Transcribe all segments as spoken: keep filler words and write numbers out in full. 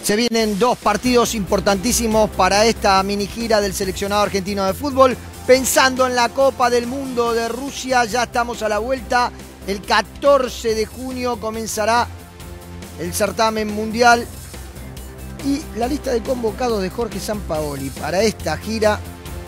Se vienen dos partidos importantísimos para esta mini gira del seleccionado argentino de fútbol. Pensando en la Copa del Mundo de Rusia, ya estamos a la vuelta. El catorce de junio comenzará el certamen mundial. Y la lista de convocados de Jorge Sampaoli para esta gira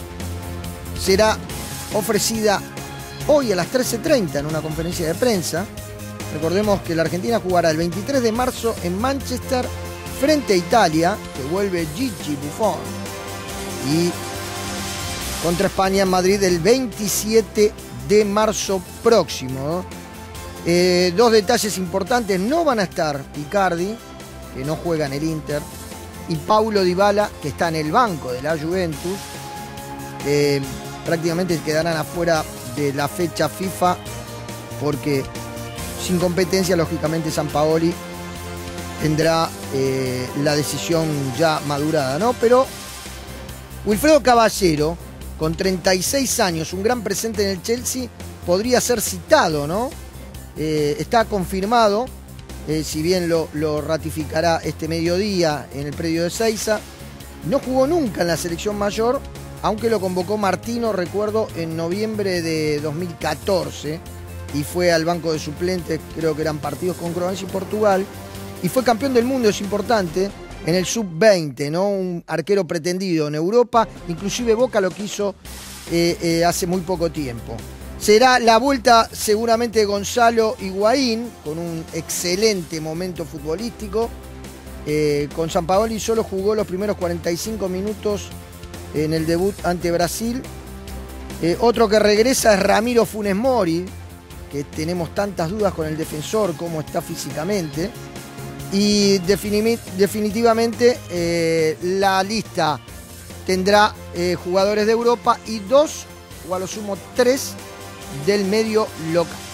será ofrecida hoy a las trece treinta en una conferencia de prensa. Recordemos que la Argentina jugará el veintitrés de marzo en Manchester frente a Italia, que vuelve Gigi Buffon, y contra España en Madrid el veintisiete de marzo próximo. Eh, dos detalles importantes: no van a estar Icardi, que no juega en el Inter, y Paulo Dybala, que está en el banco de la Juventus. Eh, prácticamente quedarán afuera de la fecha FIFA porque sin competencia, lógicamente, Sampaoli tendrá eh, la decisión ya madurada, ¿no? Pero Wilfredo Caballero, con treinta y seis años, un gran presente en el Chelsea, podría ser citado, ¿no? Eh, está confirmado, eh, si bien lo, lo ratificará este mediodía en el predio de Ezeiza. No jugó nunca en la selección mayor, aunque lo convocó Martino, recuerdo, en noviembre de dos mil catorce, y fue al banco de suplentes, creo que eran partidos con Croacia y Portugal. Y fue campeón del mundo, es importante, en el sub veinte, ¿no? Un arquero pretendido en Europa. Inclusive Boca lo quiso eh, eh, hace muy poco tiempo. Será la vuelta seguramente de Gonzalo Higuaín, con un excelente momento futbolístico. Eh, con Sampaoli solo jugó los primeros cuarenta y cinco minutos en el debut ante Brasil. Eh, otro que regresa es Ramiro Funes Mori, que tenemos tantas dudas con el defensor, cómo está físicamente. Y definitivamente eh, la lista tendrá eh, jugadores de Europa y dos, o a lo sumo tres, del medio local.